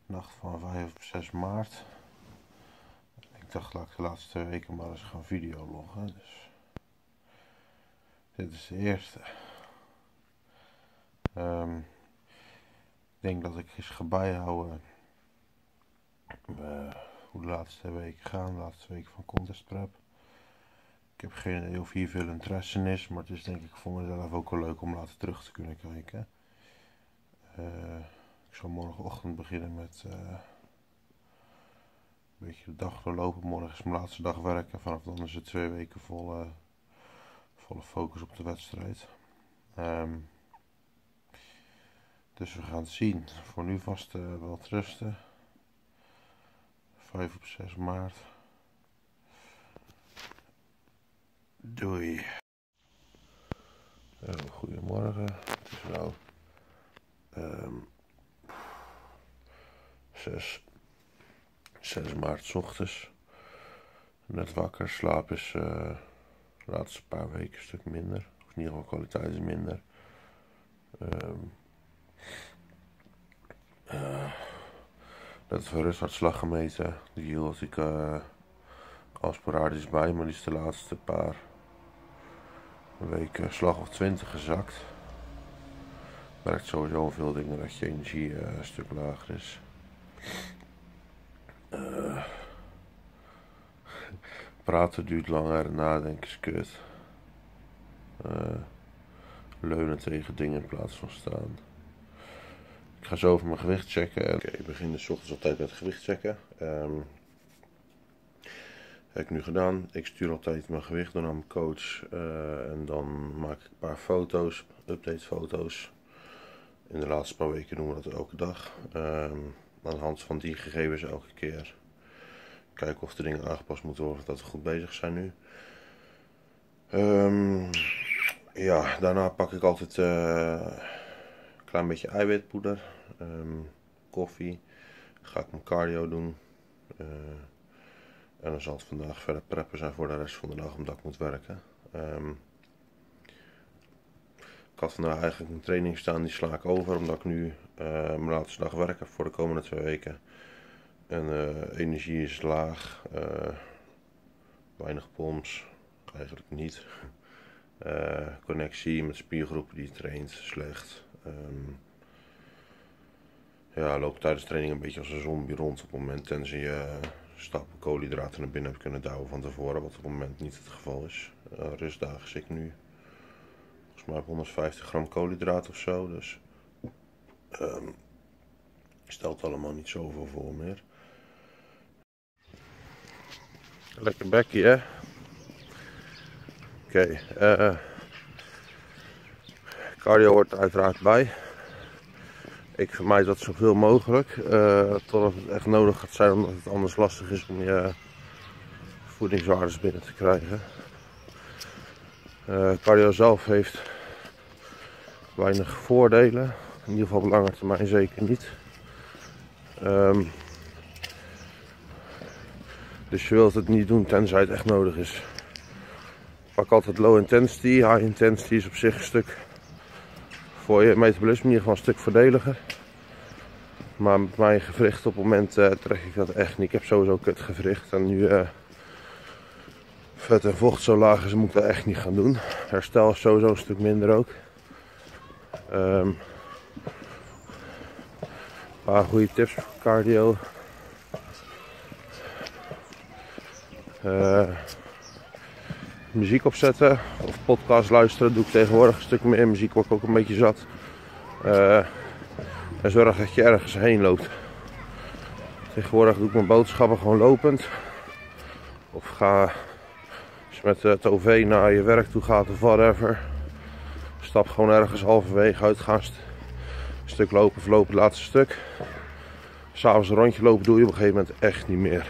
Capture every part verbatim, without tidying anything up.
nacht van vijf op zes maart. Ik dacht, laat ik de laatste twee weken maar eens gaan videologgen. Dus dit is de eerste. Um, ik denk dat ik eens ga bijhouden uh, hoe de laatste twee weken gaan, de laatste weken van Contest Prep. Ik heb geen idee of hier veel interesse in is, maar het is denk ik voor mezelf ook wel leuk om later terug te kunnen kijken. Uh, ik zal morgenochtend beginnen met uh, een beetje de dag doorlopen. Morgen is mijn laatste dag werken. Vanaf dan is het twee weken vol, uh, volle focus op de wedstrijd. Um, dus we gaan het zien. Voor nu vast uh, wel te rusten. vijf op zes maart. Doei. Uh, goedemorgen. Het is nou um, zes maart 's ochtends. Net wakker. Slaap is uh, de laatste paar weken een stuk minder. Of in ieder geval kwaliteit is minder. Um, uh, net voor rusthartslag gemeten. Die hield ik uh, al sporadisch bij, maar die is de laatste paar weken slag of twintig gezakt. Merkt sowieso in veel dingen dat je energie uh, een stuk lager is. Uh, praten duurt langer en nadenken is kut. Uh, leunen tegen dingen in plaats van staan. Ik ga zo over mijn gewicht checken. Oké, okay, ik begin dus 's ochtends altijd met gewicht checken. Um, heb ik nu gedaan. Ik stuur altijd mijn gewicht door naar mijn coach. Uh, en dan maak ik een paar foto's, update foto's. In de laatste paar weken doen we dat elke dag. Um, aan de hand van die gegevens elke keer kijken of de dingen aangepast moeten worden, dat we goed bezig zijn nu. Um, ja, daarna pak ik altijd uh, een klein beetje eiwitpoeder, um, koffie. Ga ik mijn cardio doen. Uh, en dan zal het vandaag verder preppen zijn voor de rest van de dag omdat ik moet werken. Um, ik had vandaag eigenlijk een training staan, die sla ik over omdat ik nu uh, mijn laatste dag werk heb voor de komende twee weken. En uh, energie is laag, uh, weinig pomps, eigenlijk niet. Uh, connectie met spiergroepen die je traint, slecht. Um, ja, loop tijdens de training een beetje als een zombie rond op het moment, tenzij je uh, stappen koolhydraten naar binnen hebt kunnen douwen van tevoren, wat op het moment niet het geval is. Uh, rustdagen zit ik nu volgens mij op honderdvijftig gram koolhydraten of zo, dus um, stelt allemaal niet zoveel voor meer. Lekker bekkie, hè? Oké, okay, uh, cardio hoort er uiteraard bij. Ik vermijd dat zoveel mogelijk, uh, totdat het echt nodig gaat zijn, omdat het anders lastig is om je voedingswaardes binnen te krijgen. Uh, cardio zelf heeft weinig voordelen, in ieder geval op lange termijn zeker niet. Um, dus je wilt het niet doen tenzij het echt nodig is. Ik pak altijd low intensity. High intensity is op zich een stuk voor je metabolisme in ieder geval een stuk voordeliger. Maar met mijn gewricht op het moment uh, trek ik dat echt niet. Ik heb sowieso kut gewricht en nu uh, vet en vocht zo laag is, moet ik dat echt niet gaan doen. Herstel is sowieso een stuk minder ook. Um, een paar goede tips voor cardio. Uh, muziek opzetten of podcast luisteren doe ik tegenwoordig een stuk meer. Muziek word ik ook een beetje zat. Uh, en zorg dat je ergens heen loopt. Tegenwoordig doe ik mijn boodschappen gewoon lopend. Of ga als je met het O V naar je werk toe gaat of whatever. Stap gewoon ergens halverwege uitgaan. Een stuk lopen of lopen het laatste stuk. S'avonds een rondje lopen doe je op een gegeven moment echt niet meer.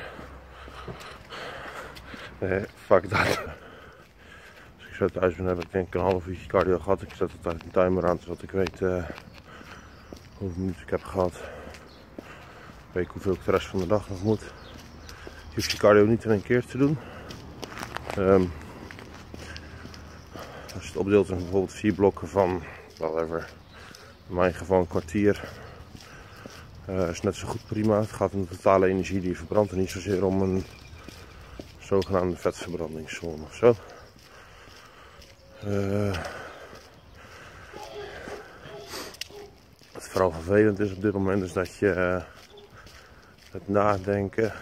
Nee, fuck dat. Als ik zo thuis ben, heb ik denk ik een half uurtje cardio gehad. Ik zet altijd een timer aan, zodat ik weet uh, hoeveel minuten ik heb gehad. Weet ik hoeveel ik de rest van de dag nog moet. Je hoeft je cardio niet in één keer te doen. Um, als je het opdeelt in bijvoorbeeld vier blokken van, whatever, in mijn geval een kwartier. Uh, is net zo goed prima. Het gaat om de totale energie die je verbrandt en niet zozeer om een zogenaamde vetverbrandingszone of zo. Uh, wat vooral vervelend is op dit moment is dat je uh, het nadenken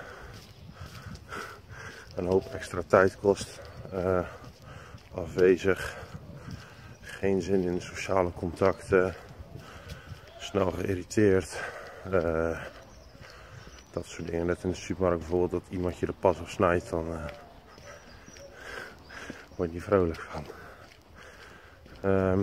een hoop extra tijd kost. Uh, afwezig, geen zin in sociale contacten, snel geïrriteerd. Uh, dat soort dingen. Net in de supermarkt bijvoorbeeld, dat iemand je de pas afsnijdt, dan uh, word je niet vrolijk van. Um,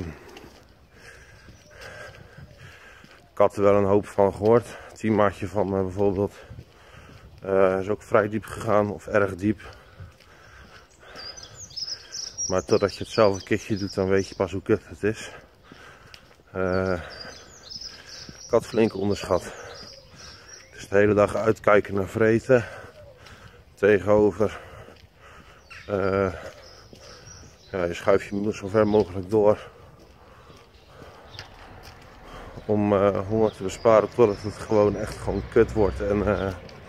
ik had er wel een hoop van gehoord. Het teammaatje van me bijvoorbeeld uh, is ook vrij diep gegaan, of erg diep. Maar totdat je het zelf een keertje doet, dan weet je pas hoe kut het is. Uh, ik had flink onderschat. Dus de hele dag uitkijken naar vreten. Tegenover. Uh, ja, je schuift je moeder zo ver mogelijk door. Om uh, honger te besparen totdat het gewoon echt gewoon kut wordt. En uh,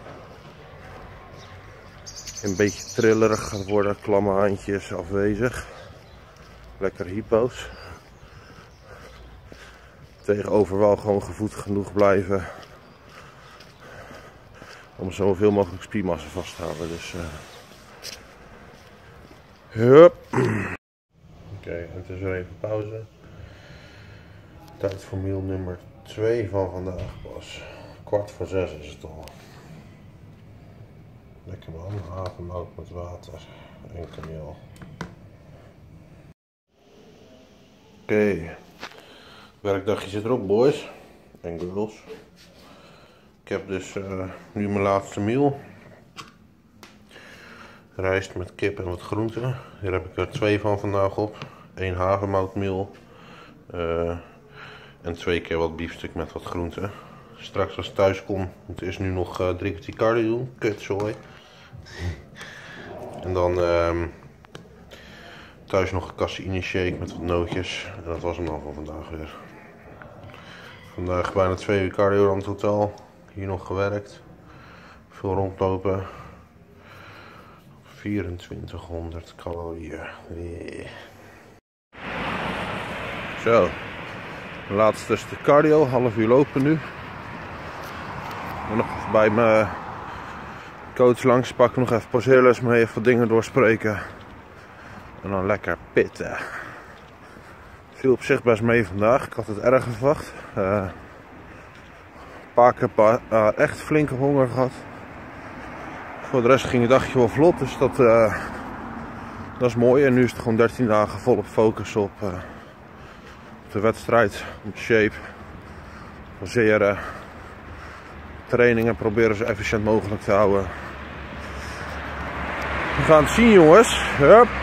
een beetje trillerig gaat worden. Klamme handjes, afwezig. Lekker hypo's. Tegenover wel gewoon gevoed genoeg blijven. Om zoveel mogelijk spiermassa vast te houden. Dus, uh... Hup. Oké, okay, het is weer even pauze. Tijd voor meal nummer twee van vandaag pas. Kwart voor zes is het al. Lekker man, havermout met water en kaneel. Oké, okay. Werkdagje zit erop, boys en girls. Ik heb dus uh, nu mijn laatste meal. Rijst met kip en wat groenten. Hier heb ik er twee van vandaag op. Eén havermoutmeel. Uh, en twee keer wat biefstuk met wat groenten. Straks als ik thuis kom, moet eerst nu nog uh, drie kwartier cardio doen. Kutzooi. En dan uh, thuis nog een caseïne shake met wat nootjes. En dat was hem dan van vandaag weer. Vandaag bijna twee uur cardio aan het totaal. Hier nog gewerkt. Veel rondlopen. vierentwintighonderd calorieën. Yeah. Zo. Laatste stuk cardio. Half uur lopen nu. En nog even bij mijn coach langs. Pak ik nog even pauzeerles mee. Even wat dingen doorspreken. En dan lekker pitten. Viel op zich best mee vandaag. Ik had het erg verwacht. Uh, een paar keer pa uh, echt flinke honger gehad. Voor de rest ging het dagje wel vlot. Dus dat, uh, dat is mooi. En nu is het gewoon dertien dagen volop focus op, uh, op de wedstrijd. Op shape. Poseren. Trainingen proberen zo efficiënt mogelijk te houden. We gaan het zien, jongens. Hup.